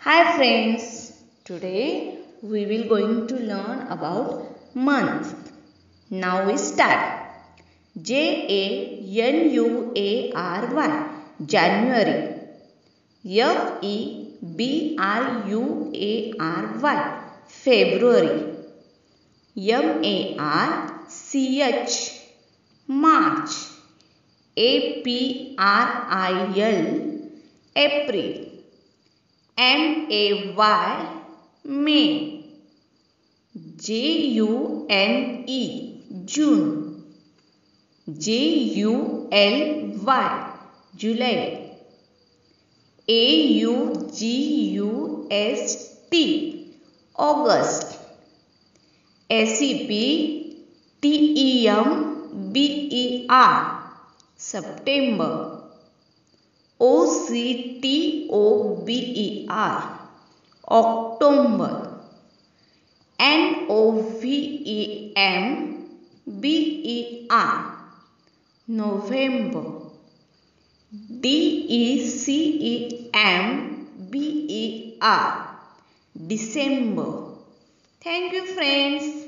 Hi friends, today we will going to learn about month. Now we start. January, January. February, February. March, March. April, April. May, June, June, July, August, September, September, October, November, November, December. Thank you friends.